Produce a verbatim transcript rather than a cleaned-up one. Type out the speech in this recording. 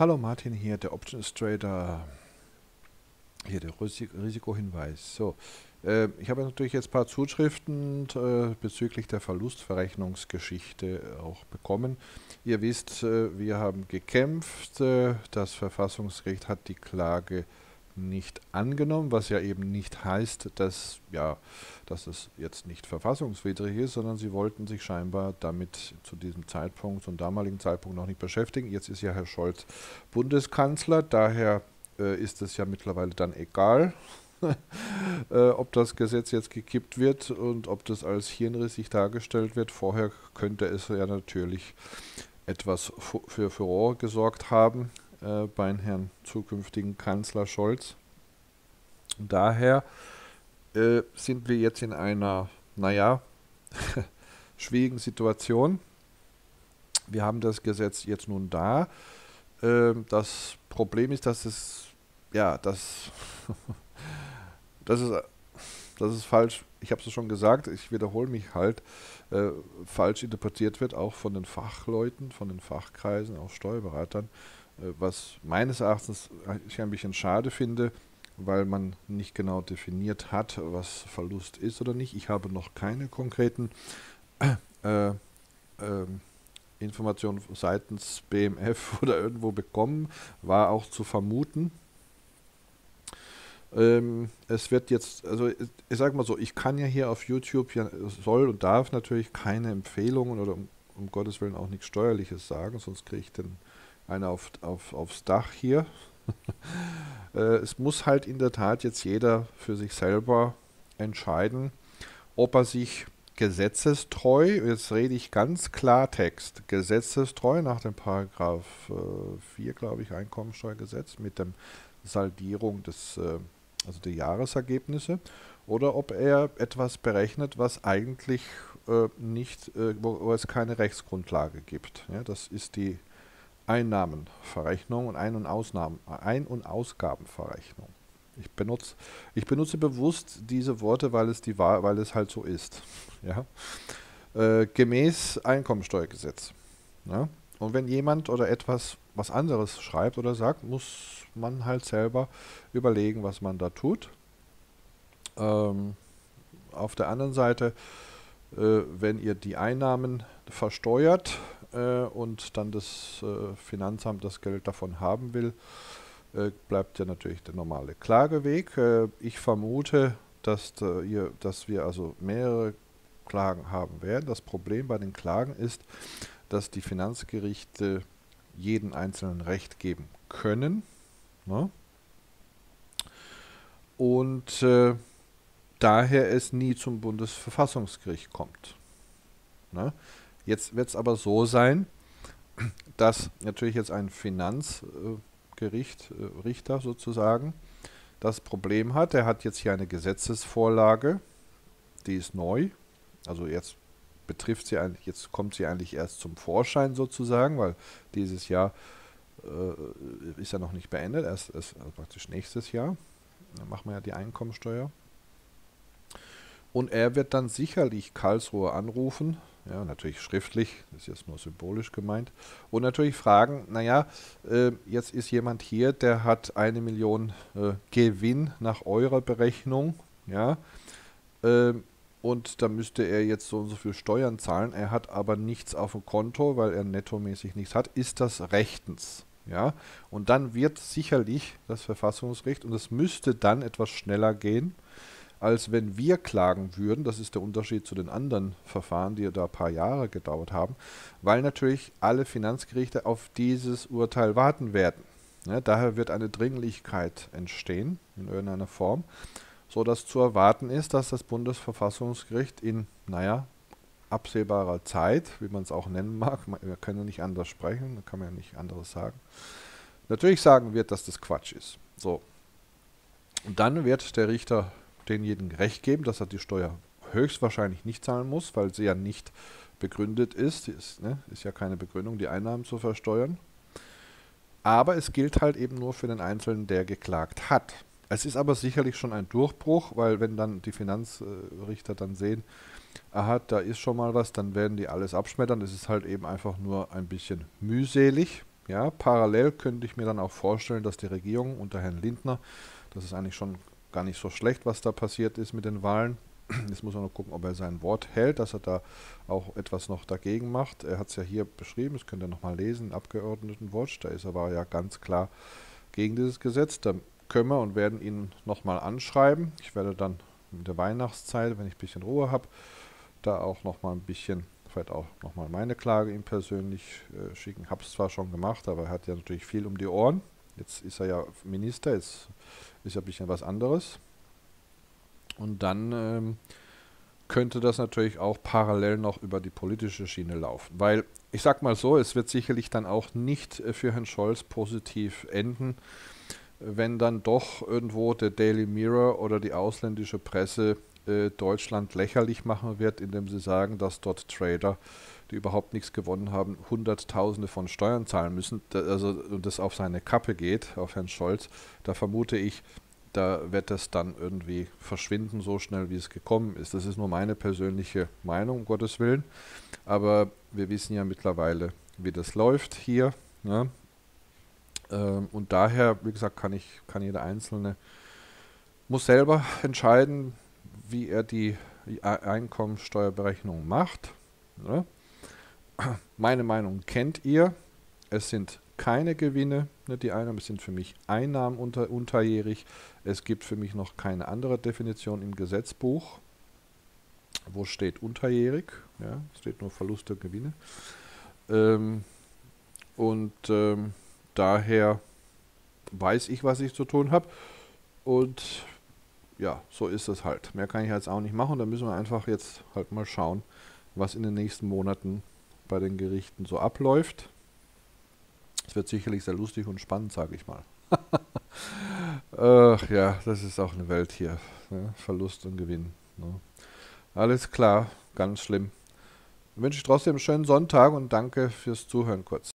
Hallo Martin hier, der Options Trader. Hier der Risi- Risikohinweis. So, äh, ich habe natürlich jetzt ein paar Zuschriften äh, bezüglich der Verlustverrechnungsgeschichte auch bekommen. Ihr wisst, äh, wir haben gekämpft. Äh, das Verfassungsgericht hat die Klage nicht angenommen, was ja eben nicht heißt, dass, ja, dass es jetzt nicht verfassungswidrig ist, sondern sie wollten sich scheinbar damit zu diesem Zeitpunkt, zum damaligen Zeitpunkt noch nicht beschäftigen. Jetzt ist ja Herr Scholz Bundeskanzler, daher äh, ist es ja mittlerweile dann egal, äh, ob das Gesetz jetzt gekippt wird und ob das als hirnrissig dargestellt wird. Vorher könnte es ja natürlich etwas fu- für Furore gesorgt haben äh, beim Herrn zukünftigen Kanzler Scholz. Und daher äh, sind wir jetzt in einer, naja, schwierigen Situation. Wir haben das Gesetz jetzt nun da. Ähm, das Problem ist, dass es, ja, dass, dass es dass es falsch, ich habe es schon gesagt, ich wiederhole mich halt, äh, falsch interpretiert wird, auch von den Fachleuten, von den Fachkreisen, auch Steuerberatern, äh, was meines Erachtens ich ein bisschen schade finde, weil man nicht genau definiert hat, was Verlust ist oder nicht. Ich habe noch keine konkreten äh, ähm, Informationen seitens B M F oder irgendwo bekommen, war auch zu vermuten. Ähm, es wird jetzt, also ich, ich sage mal so, ich kann ja hier auf YouTube, ja, soll und darf natürlich keine Empfehlungen oder um, um Gottes Willen auch nichts Steuerliches sagen, sonst kriege ich dann eine auf, auf, aufs Dach hier. Äh, es muss halt in der Tat jetzt jeder für sich selber entscheiden, ob er sich gesetzestreu, jetzt rede ich ganz Klartext, gesetzestreu nach dem Paragraph äh, vier, glaube ich, Einkommensteuergesetz mit der Saldierung des, äh, also der Jahresergebnisse, oder ob er etwas berechnet, was eigentlich äh, nicht, äh, wo, wo es keine Rechtsgrundlage gibt. Ja, das ist die Einnahmenverrechnung und Ein- und, Ausnahmen, Ein- und Ausgabenverrechnung. Ich benutze, ich benutze bewusst diese Worte, weil es, die, Wahr- weil es halt so ist. Ja? Äh, gemäß Einkommensteuergesetz. Ja? Und wenn jemand oder etwas was anderes schreibt oder sagt, muss man halt selber überlegen, was man da tut. Ähm, auf der anderen Seite, äh, wenn ihr die Einnahmen versteuert äh, und dann das äh, Finanzamt das Geld davon haben will, äh, bleibt ja natürlich der normale Klageweg. Äh, ich vermute, dass, da ihr, dass wir also mehrere Klagen haben werden. Das Problem bei den Klagen ist, dass die Finanzgerichte jeden Einzelnen Recht geben können. Ne? Und äh, daher es nie zum Bundesverfassungsgericht kommt. Ne? Jetzt wird es aber so sein, dass natürlich jetzt ein Finanzgericht, äh, Richter sozusagen, das Problem hat. Er hat jetzt hier eine Gesetzesvorlage, die ist neu. Also jetzt betrifft sie eigentlich, jetzt kommt sie eigentlich erst zum Vorschein sozusagen, weil dieses Jahr äh, ist ja noch nicht beendet, erst, erst also praktisch nächstes Jahr. Dann machen wir ja die Einkommensteuer. Und er wird dann sicherlich Karlsruhe anrufen, ja, natürlich schriftlich, das ist jetzt nur symbolisch gemeint, und natürlich fragen, naja, äh, jetzt ist jemand hier, der hat eine Million äh, Gewinn nach eurer Berechnung, ja, äh, und da müsste er jetzt so und so viel Steuern zahlen, er hat aber nichts auf dem Konto, weil er nettomäßig nichts hat, ist das rechtens? Ja, und dann wird sicherlich das Verfassungsgericht, und es müsste dann etwas schneller gehen, als wenn wir klagen würden. Das ist der Unterschied zu den anderen Verfahren, die da ein paar Jahre gedauert haben, weil natürlich alle Finanzgerichte auf dieses Urteil warten werden. Ja, daher wird eine Dringlichkeit entstehen in irgendeiner Form, sodass zu erwarten ist, dass das Bundesverfassungsgericht in, naja, absehbarer Zeit, wie man es auch nennen mag, wir können ja nicht anders sprechen, da kann man ja nicht anderes sagen, natürlich sagen wird, dass das Quatsch ist. So, und dann wird der Richter denjenigen Recht geben, dass er die Steuer höchstwahrscheinlich nicht zahlen muss, weil sie ja nicht begründet ist. Ist, ne, ist ja keine Begründung, die Einnahmen zu versteuern. Aber es gilt halt eben nur für den Einzelnen, der geklagt hat. Es ist aber sicherlich schon ein Durchbruch, weil wenn dann die Finanzrichter dann sehen, aha, da ist schon mal was, dann werden die alles abschmettern. Es ist halt eben einfach nur ein bisschen mühselig. Ja, parallel könnte ich mir dann auch vorstellen, dass die Regierung unter Herrn Lindner, das ist eigentlich schon gar nicht so schlecht, was da passiert ist mit den Wahlen. Jetzt muss man noch gucken, ob er sein Wort hält, dass er da auch etwas noch dagegen macht. Er hat es ja hier beschrieben, das könnt ihr nochmal lesen, Abgeordnetenwatch, da ist er aber ja ganz klar gegen dieses Gesetz. Da können wir und werden ihn nochmal anschreiben. Ich werde dann in der Weihnachtszeit, wenn ich ein bisschen Ruhe habe, da auch nochmal ein bisschen, vielleicht auch nochmal meine Klage ihm persönlich äh, schicken. Habe es zwar schon gemacht, aber er hat ja natürlich viel um die Ohren. Jetzt ist er ja Minister, jetzt ist ja ein bisschen was anderes. Und dann ähm, könnte das natürlich auch parallel noch über die politische Schiene laufen. Weil, ich sag mal so, es wird sicherlich dann auch nicht äh, für Herrn Scholz positiv enden, wenn dann doch irgendwo der Daily Mirror oder die ausländische Presse äh, Deutschland lächerlich machen wird, indem sie sagen, dass dort Trader, die überhaupt nichts gewonnen haben, Hunderttausende von Steuern zahlen müssen, da, also und das auf seine Kappe geht, auf Herrn Scholz. Da vermute ich, da wird es dann irgendwie verschwinden, so schnell wie es gekommen ist. Das ist nur meine persönliche Meinung, um Gottes Willen. Aber wir wissen ja mittlerweile, wie das läuft hier. Ne? Ähm, und daher, wie gesagt, kann ich, kann jeder Einzelne, muss selber entscheiden, wie er die Einkommensteuerberechnung macht. Ne? Meine Meinung kennt ihr. Es sind keine Gewinne, ne, die Einnahmen, es sind für mich Einnahmen unter, unterjährig. Es gibt für mich noch keine andere Definition im Gesetzbuch, wo steht unterjährig, ja, steht nur Verluste, Gewinne. Ähm, und ähm, daher weiß ich, was ich zu tun habe. Und ja, so ist es halt. Mehr kann ich jetzt auch nicht machen. Da müssen wir einfach jetzt halt mal schauen, was in den nächsten Monaten bei den Gerichten so abläuft. Es wird sicherlich sehr lustig und spannend, sage ich mal. Ach ja, das ist auch eine Welt hier. Ne? Verlust und Gewinn. Ne? Alles klar, ganz schlimm. Ich wünsche trotzdem einen schönen Sonntag und danke fürs Zuhören kurz.